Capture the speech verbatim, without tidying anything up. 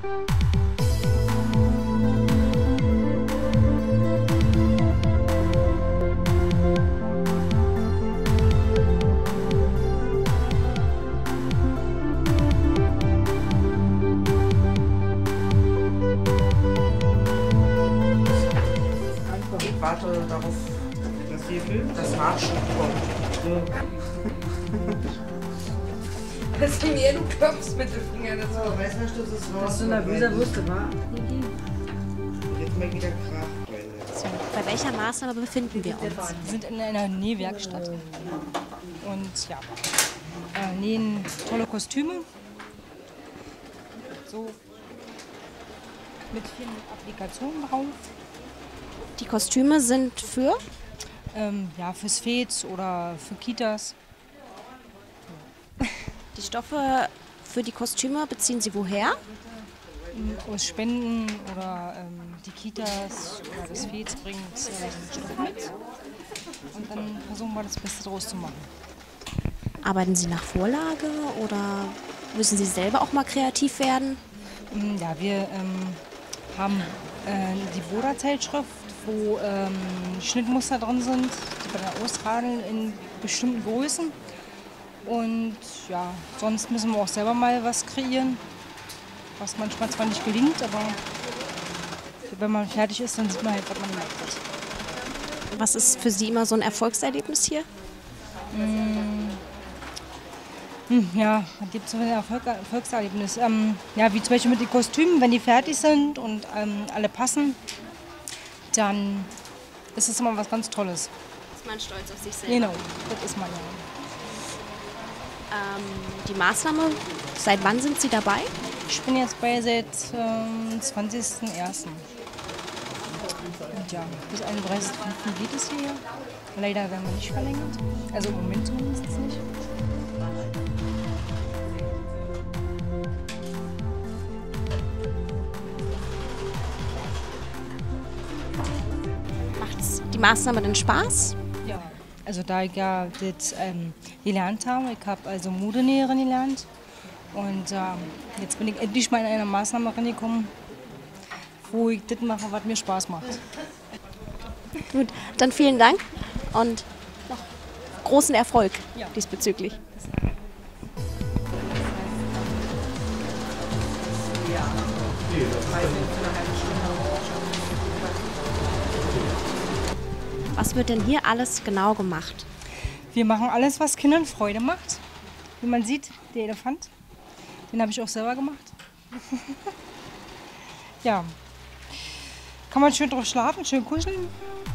Ich warte darauf, dass das Nachschub kommt. Das sind ja, du klopfst mit den Fingern. Das So, weißt du, das ist raus. Dass du nervöser wirst, wa? Jetzt mal wieder Krach. So, bei welcher Maßnahme befinden wir uns? Wir sind in einer Nähwerkstatt und ja, äh, nähen tolle Kostüme, so mit vielen Applikationen drauf. Die Kostüme sind für? Ähm, ja, fürs Fez oder für Kitas. Die Stoffe für die Kostüme beziehen Sie woher? Aus Spenden oder ähm, die Kitas oder das Fez bringt äh, Stoff mit. Und dann versuchen wir das Beste draus zu machen. Arbeiten Sie nach Vorlage oder müssen Sie selber auch mal kreativ werden? Ja, wir ähm, haben äh, die Boda-Zeitschrift, wo ähm, Schnittmuster drin sind, die wir dann austragen in bestimmten Größen. Und ja, sonst müssen wir auch selber mal was kreieren, was manchmal zwar nicht gelingt, aber wenn man fertig ist, dann sieht man halt, was man gemacht hat. Was ist für Sie immer so ein Erfolgserlebnis hier? Mmh. Hm, ja, was gibt es für ein Erfolg, Erfolgserlebnis? Ähm, ja, wie zum Beispiel mit den Kostümen, wenn die fertig sind und ähm, alle passen, dann ist es immer was ganz Tolles. Ist man stolz auf sich selber? Genau, das ist man ja. Ähm, die Maßnahme, seit wann sind Sie dabei? Ich bin jetzt bei seit ähm, zwanzigsten ersten Und ja, bis einunddreißigsten fünften geht es hier. Leider werden wir nicht verlängert. Also im Moment zumindest nicht. Macht's die Maßnahme denn Spaß? Ja, also da ich ja das ähm, gelernt habe, ich habe also Modenäherin gelernt und äh, jetzt bin ich endlich mal in einer Maßnahme reingekommen, wo ich das mache, was mir Spaß macht. Gut, dann vielen Dank und noch großen Erfolg Ja. diesbezüglich. Was wird denn hier alles genau gemacht? Wir machen alles, was Kindern Freude macht. Wie man sieht, der Elefant, den habe ich auch selber gemacht. Ja, kann man schön drauf schlafen, schön kuscheln.